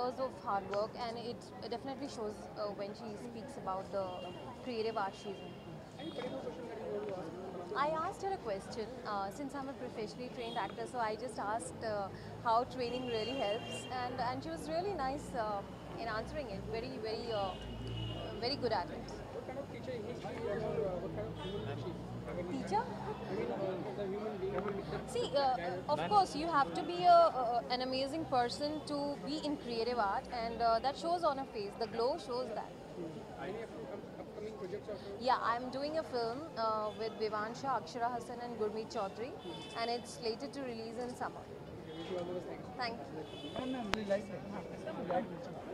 years of hard work, and it definitely shows when she speaks about the creative art she's in. Any particular question that you want to ask? I asked her a question since I'm a professionally trained actor, so I just asked how training really helps, and she was really nice in answering it. Very good at it. What kind of teacher is she, or what kind of human is she? Teacher? I mean, as a human being. See, of course, you have to be an amazing person to be in creative art, and that shows on her face. The glow shows that. Any upcoming projects of yours? Yeah, I'm doing a film with Nfxshot, Akshara Hassan, and Gurmeet Chaudhary, and it's slated to release in summer. Wish you all the best. Thanks. Thank you. Ma'am, we like it.